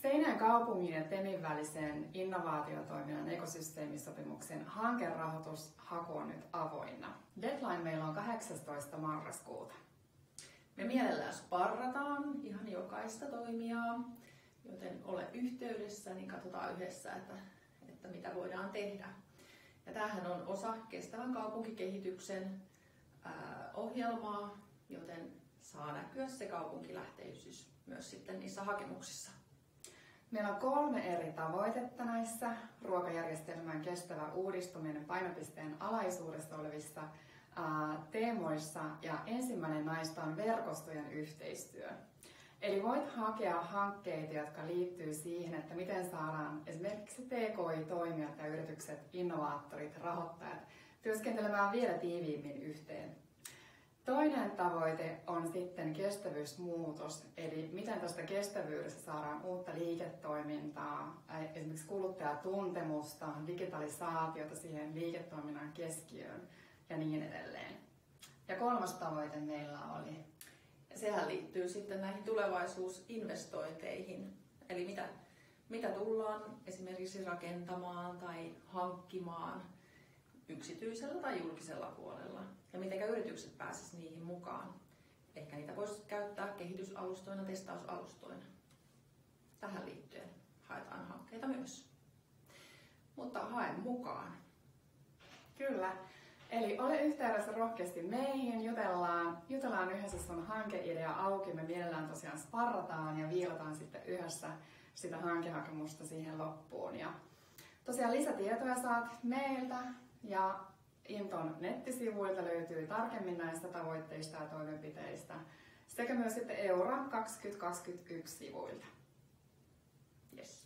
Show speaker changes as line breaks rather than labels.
Seinäjoen kaupungin ja TEMin välisen innovaatiotoiminnan ekosysteemisopimuksen hankerahoitushaku on nyt avoinna. Deadline meillä on 18. marraskuuta.
Me mielellään sparrataan ihan jokaista toimijaa, joten ole yhteydessä, niin katsotaan yhdessä, että mitä voidaan tehdä. Ja tämähän on osa kestävän kaupunkikehityksen ohjelmaa, joten saa näkyä se kaupunkilähtöisyys myös sitten niissä hakemuksissa.
Meillä on 3 eri tavoitetta näissä ruokajärjestelmän kestävä uudistuminen painopisteen alaisuudessa olevissa teemoissa, ja ensimmäinen näistä on verkostojen yhteistyö. Eli voit hakea hankkeita, jotka liittyy siihen, että miten saadaan esimerkiksi TKI-toimijat ja yritykset, innovaattorit, rahoittajat työskentelemään vielä tiiviimmin yhteen. Toinen tavoite on sitten kestävyysmuutos, eli miten tästä kestävyydestä saadaan uutta liiketoimintaa, esimerkiksi kuluttajatuntemusta, digitalisaatiota siihen liiketoiminnan keskiöön ja niin edelleen. Ja 3. tavoite meillä oli.
Sehän liittyy sitten näihin tulevaisuusinvestointeihin, eli mitä tullaan esimerkiksi rakentamaan tai hankkimaan yksityisellä tai julkisella puolella, ja miten yritykset pääsisivät niihin mukaan. Ehkä niitä voisi käyttää kehitysalustoina, testausalustoina. Tähän liittyen haetaan hankkeita myös. Mutta hae mukaan.
Kyllä. Eli ole yhteydessä rohkeasti meihin, jutellaan yhdessä sun hankeidea auki. Me mielellään tosiaan sparrataan ja viilataan sitten yhdessä sitä hankehakemusta siihen loppuun. Ja tosiaan lisätietoja saat meiltä, ja Inton nettisivuilta löytyy tarkemmin näistä tavoitteista ja toimenpiteistä sekä myös sitten Eura 2021 sivuilta.
Yes.